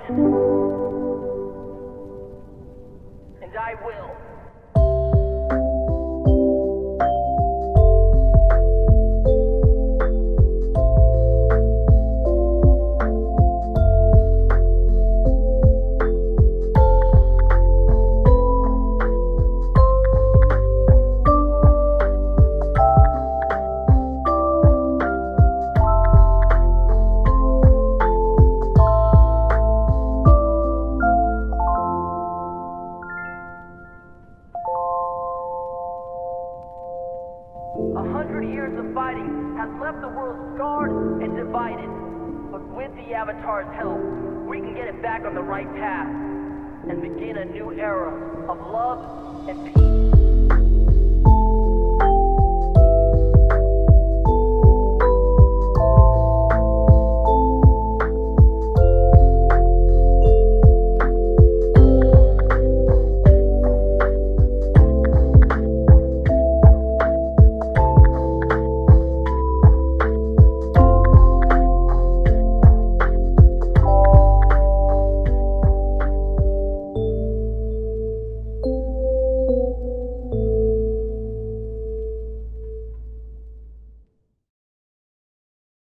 And I will. Avatar's help, we can get it back on the right path and begin a new era of love and peace.